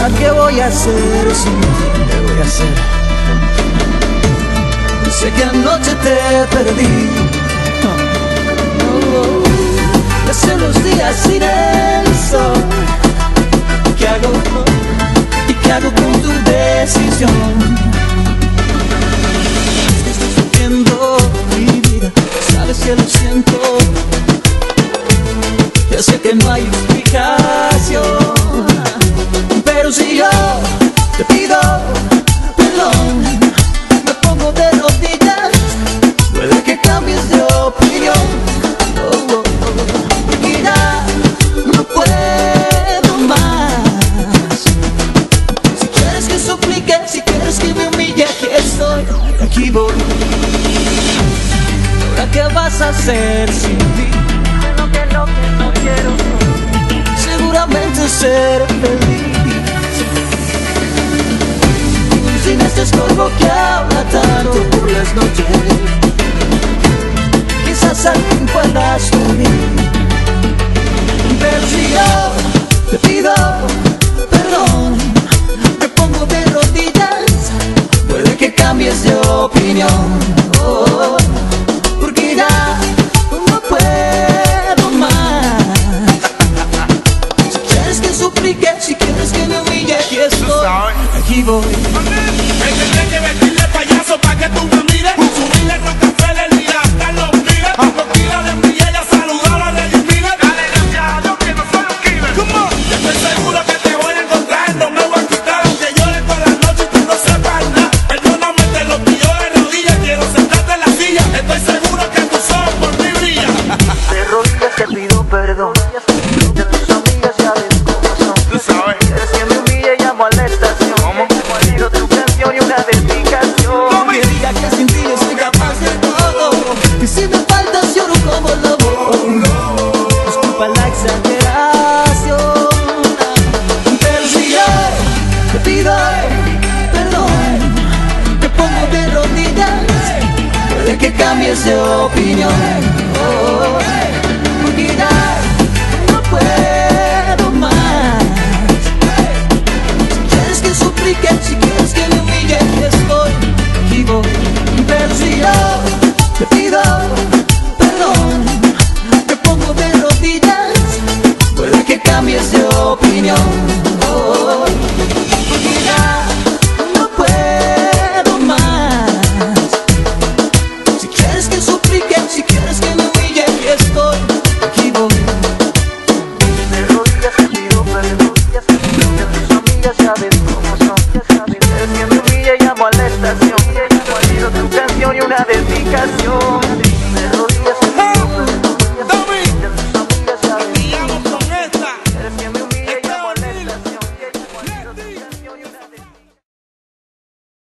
¿qué voy a hacer sin ti? ¿Qué voy a hacer? Sé que anoche te perdí. Hace unos días sin el sol. ¿Qué hago? ¿Y qué hago con tu decisión? Estoy sufriendo mi vida, sabes que lo siento. Ya sé que no hay explicación, pero si yo te pido perdón, me pongo de rodillas, puede que cambies de opinión. Y ya no puedo más. Si quieres que suplique, si quieres que me humille, aquí estoy, aquí voy. ¿Ahora qué vas a hacer sin mí? Lo que no quiero, seguramente ser feliz. Sin este estorbo que habla tanto por las noches, quizás alguien pueda subir. Pero si yo te pido perdón, me pongo de rodillas, puede que cambies de opinión. Oh, porque ya no puedo más. Si quieres que suplique, si quieres que me humille, aquí estoy, aquí voy. Vete, vestirle payaso pa' que tú me mires. Subirle Rockefeller, mira, Carlos Miguel. Tranquila de mí, ella saludar a Lady Miguel. Dale gracias a Dios que no soy un killer. Come on. Yo estoy seguro que te voy a encontrar. No me voy a quitar aunque llore toda la noche y tú no sepas nada. Perdóname, te lo pillo de rodillas. Quiero sentarte en la silla. Estoy seguro que tus ojos por mí brillan. De rodillas te pido perdón. De tus amigas ya ves cómo son. Tú sabes. Quieres que me humille, llamo a la estación. Pido tu canción y una dedicación. Que diga que sin ti no soy capaz de todo. Y si me faltas lloro como lobo. Disculpa la exageración, pero si yo te pido perdón, te pongo de rodillas, puede que cambies de opinión. Oh, porque ya no puedo más. Si quieres que suplique, si quieres que me humille, aquí estoy, aquí voy. Pero si yo te pido perdón, me pongo de rodillas, puede que cambies de opinión.